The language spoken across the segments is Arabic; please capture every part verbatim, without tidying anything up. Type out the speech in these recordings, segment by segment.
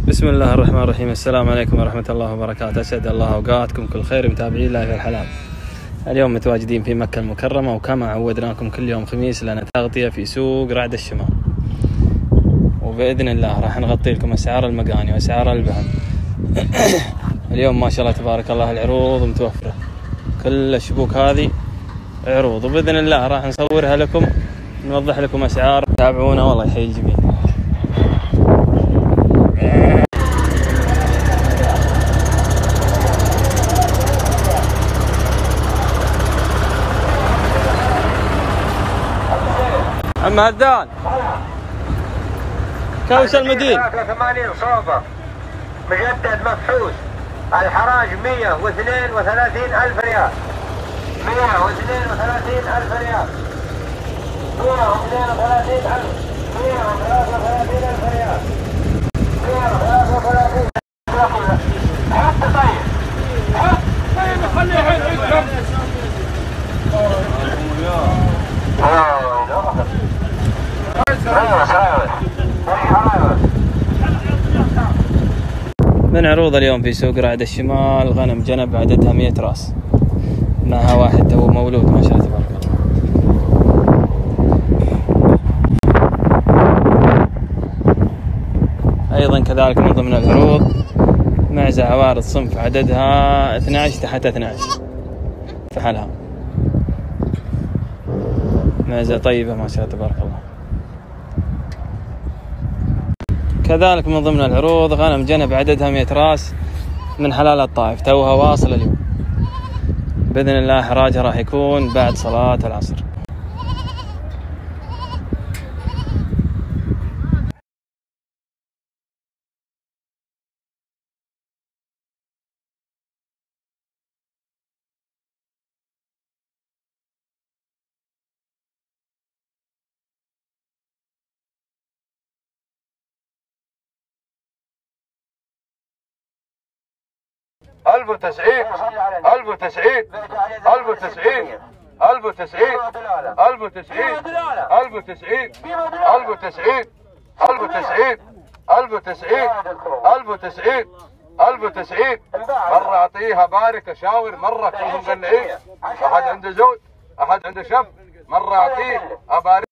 بسم الله الرحمن الرحيم. السلام عليكم ورحمة الله وبركاته. أسعد الله أوقاتكم كل خير متابعين لايف الحلال. اليوم متواجدين في مكة المكرمة، وكما عودناكم كل يوم خميس لنا تغطية في سوق رعد الشمال، وبإذن الله راح نغطي لكم أسعار المقاني وأسعار البهم. اليوم ما شاء الله تبارك الله العروض متوفرة، كل الشبوك هذه عروض، وبإذن الله راح نصورها لكم نوضح لكم أسعار. تابعونا والله يحيي الجميع. عم هدان كوش المدين ثمانين صوبة مجدد مفحوص، الحراج مئة واثنين وثلاثين ألف ريال، مئة واثنين وثلاثين ألف ريال، مئة واثنين وثلاثين ألف، مئة وثلاثة وثلاثين ألف ريال، مئة وثلاثة وثلاثين ألف. حط طيب حط طيب خليه يحط. من عروض اليوم في سوق رعد الشمال غنم جنب عددها مئة راس، معها واحد تو مولود ما شاء الله تبارك الله. ايضا كذلك من ضمن العروض معزة عوارض صنف عددها اثني عشر تحت اثني عشر فحلها، معزة طيبة ما شاء الله تبارك الله. كذلك من ضمن العروض غنم جنب عددها مئة راس من حلال الطائف، توها واصل اليوم، بإذن الله حراجها راح يكون بعد صلاة العصر. ألف وتسعين ألف وتسعين ألف وتسعين ألف وتسعين ألف وتسعين ألف وتسعين ألف وتسعين ألف وتسعين ألف وتسعين ألف وتسعين ألف وتسعين. مرة أعطيها بارك أشاور، مرة كلهم مقنعين، أحد عنده زوج أحد عنده شاب، مرة أعطيه أبارك.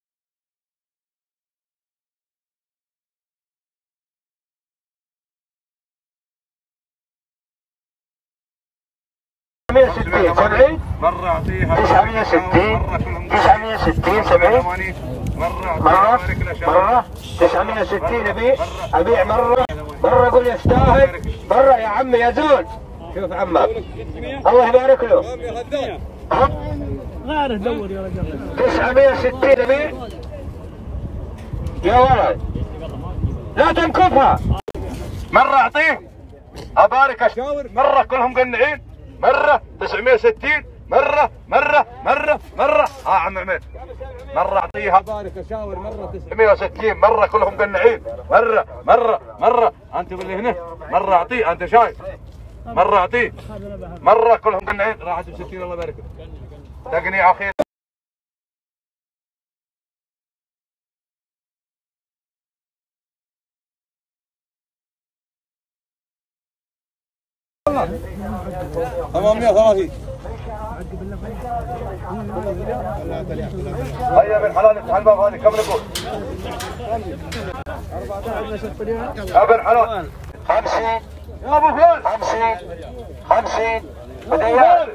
تسعمية وستين سبعين، مرة أعطيها تسعمية وستين تسعمية وستين سبعين، مرة مرة تسعمية وستين أبيع أبيع مرة مرة أقول يستاهل، مرة يا عمي يا زول. شوف عمك الله يبارك له، غير دور يا رجال. تسعمية وستين أبيع يا ولد، لا تنكفها. مرة أعطيه أبارك أشاور، مرة كلهم مقنعين، مرة تسعمية وستين، مرة مرة مرة مرة ها عم عميد، مرة أعطيها بارك أشاور، مرة تسعمية وستين، مرة كلهم مقنعين، مرة مرة مرة أنت باللي هنا، مرة أعطيه أنت شايف، مرة أعطيه، مرة كلهم مقنعين، راحت بستين الله يبارك لك. تقنيع أخير. ثمانمية وثلاثين. هيا من حلال افتح الباب هذه كم نقول؟ يا بن حلال خمسين يا ابو فهد، خمسين خمسين بديان،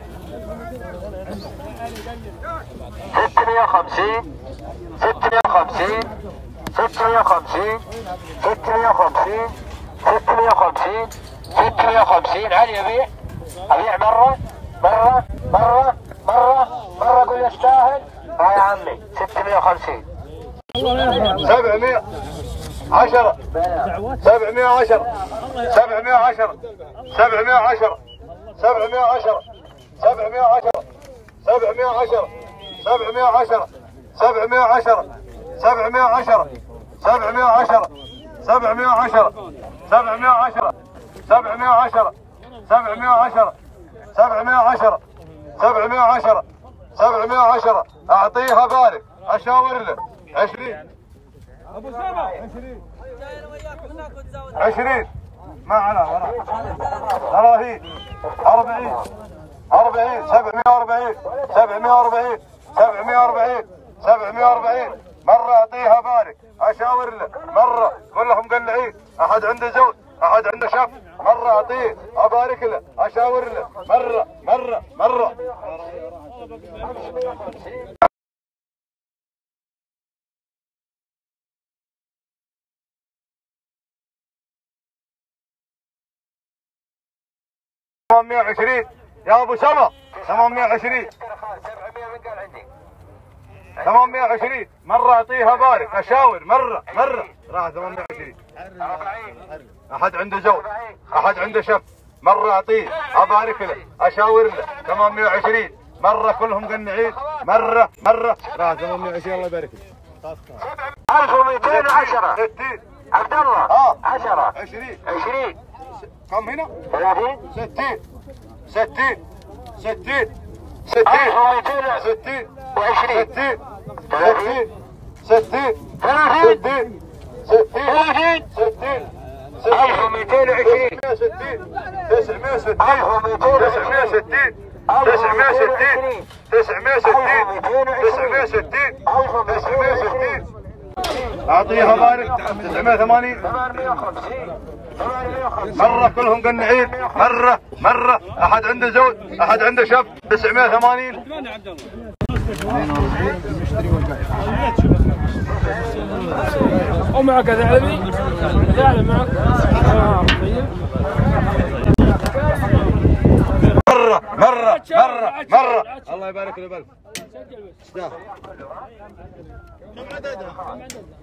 ستمية وخمسين ستمية وخمسين ستمية وخمسين ستمية وخمسين ستمية وخمسين ستمية وخمسين. علي أبيع أبيع مرة مرة مرة مرة مرة أقول يستاهل. ها يا عمي ستمية وخمسين. سبعمية عشرة سبعمية وعشرة سبعمية وعشرة سبعمية وعشرة سبعمية وعشرة سبعمية وعشرة سبعمية وعشرة سبعمية وعشرة سبعمية وعشرة سبعمية وعشرة سبعمية وعشرة سبعمية وعشرة سبعمية وعشرة سبعمية وعشرة سبعمية وعشرة سبعمية وعشرة سبعمية وعشرة سبعمية وعشرة. أعطيها بارك أشاور له عشرين ابو سامة عشرين ما على ورا ثلاثين أربعين أربعين سبعمائة وأربعين سبعمائة وأربعين سبعمائة وأربعين سبعمائة وأربعين مرة أعطيها بارك أشاور له مرة كلهم قلعين أحد عنده زوج أحد عنده شف مرة أعطيه أبارك له أشاور له مرة مرة مرة ثمانمائة وعشرين يا ابو سما ثمانمائة وعشرين ثمانمائة وعشرين مرة اعطيها بارك اشاور مرة مرة راح ثمانمائة وعشرين احد عنده زوج احد عنده شف مرة اعطيه ابارك له اشاور له ثمانمائة وعشرين مرة كلهم قنعين مرة مرة راح ثمانمائة وعشرين الله يبارك له ألف ومئتين وعشرة ستين عبد الله اه عشرة عشرين عشرين كم هنا؟ ثلاثين ستين ستين ستين ستين ألف ومئتين ستين وعشرين ستين ستين ستين ثلاثين ستين ثلاثين ستين ألف ومئتين وعشرين ستين تسعمائة وستين ألف ومئتين تسعمائة وستين تسعمائة وستين تسعمائة وستين تسعمائة وستين تسعمائة وستين أعطيها بارك تسعمائة وثمانين ثمانمائة وخمسين ثمانمائة وخمسين مرة كلهم قنعين مرة مرة أحد عنده زوج أحد عنده شاب تسعمائة وثمانين ومعك ثعلبي ثعلب معك مرة مرة مرة مرة الله يبارك له بالك استاهل كم عددها؟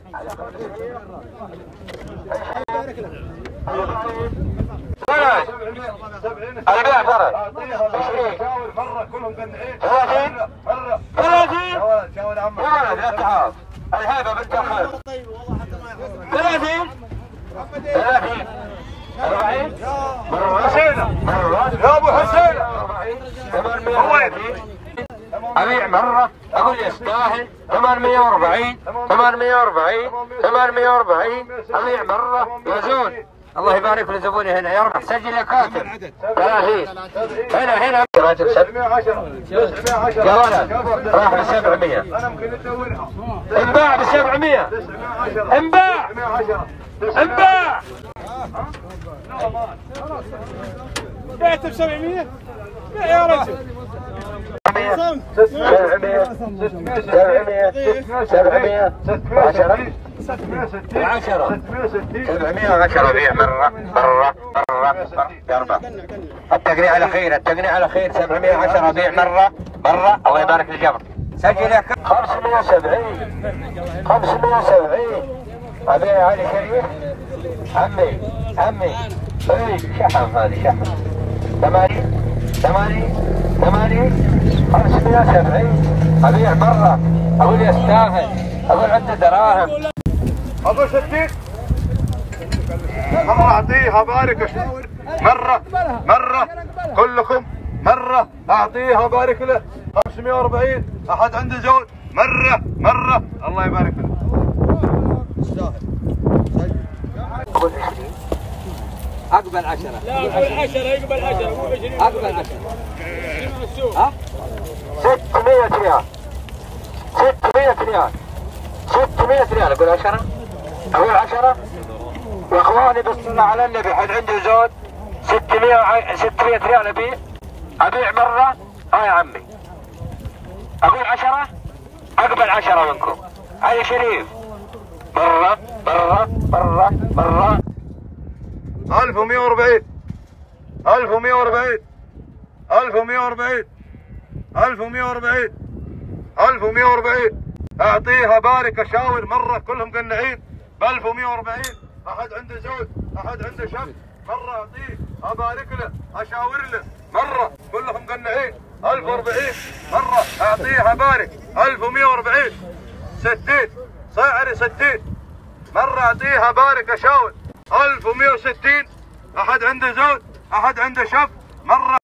ثلاث البيع فرد عشرين مرة كلهم قنعين ثلاثين مرة ثلاثين يا ولد شاور عمك ولد لا تعاف الهيبة بنت الخير ثلاثين ثلاثين أربعين حسين يا ابو حسين ثمانمائة أبيع مرة أقول يستاهل ثمانمائة وأربعين ثمانمائة وأربعين ثمانمائة وأربعين أبيع مرة يزول الله يبارك لزبوني هنا يا رب سجل يا كاتب ثلاثين هنا هنا راتب سبعمائة وعشرة تسعمائة وعشرة يا ولد راح ب سبعمائة انا ممكن ادورها انباع ب سبعمائة تسعمائة وعشرة انباع تسعمائة وعشرة انباع بعت ب سبعمائة يا رجل سبعمائة سبعمائة سبعمائة عشرة عشرة سبعمائة وعشرة بيع مرة مرة مرة مرة التقنيع على خير التقنيع على خير سبعمائة وعشرة بيع مرة مرة الله يبارك للجبر سجل يا خمسمائة وسبعين خمسمائة وسبعين أبيع علي شريف عمي عمي اي شحم هذه شحم ثمانين ثمانين ثمانين خمسمائة وسبعين أبيع مرة أقول يستاهل أقول عنده دراهم أقول ستين مرة أعطيها بارك أشاور مرة مرة كلكم مرة أعطيها بارك له خمسمائة وأربعين أحد عنده زوج مرة مرة الله يبارك له أقول عشرين أقبل عشرة لا اقبل عشرة يقبل عشرة مو عشرين أقبل عشرة ها؟ ستمائة ريال ستمائة ريال ستمائة ريال أقول عشرة أقول عشرة يا إخواني بالصلاة على النبي حد عنده زود ستمائة ستمائة ريال أبيع أبيع مرة ها يا عمي أقول عشرة أقبل عشرة منكم علي شريف مرة مرة مرة مرة ألف ومائة وأربعين ألف ومائة وأربعين ألف ومائة وأربعين ألف ومائة وأربعين ألف ومائة وأربعين أعطيها بارك أشاور مرة كلهم قنعين ب ألف ومائة وأربعين أحد عنده زوج أحد عنده شاب مرة أعطيه أبارك له أشاور له مرة كلهم قنعين ألف وأربعين مرة أعطيها بارك ألف ومائة وأربعين ستين سعر ستين مرة أعطيها بارك أشاور ألف ومائة وستين أحد عنده زوج أحد عنده شاب مرة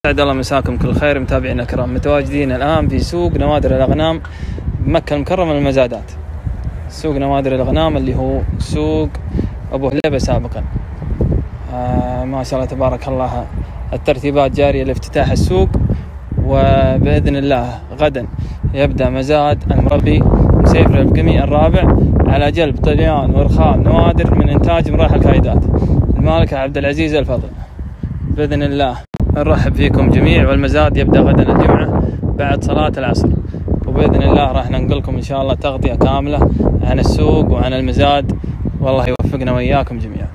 سعد الله مساكم كل خير متابعينا الكرام. متواجدين الآن في سوق نوادر الأغنام بمكة المكرمة للمزادات. سوق نوادر الأغنام اللي هو سوق أبو هليبة سابقا. آه ما شاء الله تبارك الله، الترتيبات جارية لافتتاح السوق، وبإذن الله غدا يبدأ مزاد المربي مسيفر البقمي الرابع على جلب طليان ورخام نوادر من إنتاج مراحل الكايدات المالك عبد العزيز الفضل. بإذن الله نرحب فيكم جميع، والمزاد يبدأ غدا الجمعة بعد صلاة العصر، وبإذن الله راح ننقل لكم إن شاء الله تغطية كاملة عن السوق وعن المزاد، والله يوفقنا وإياكم جميعا.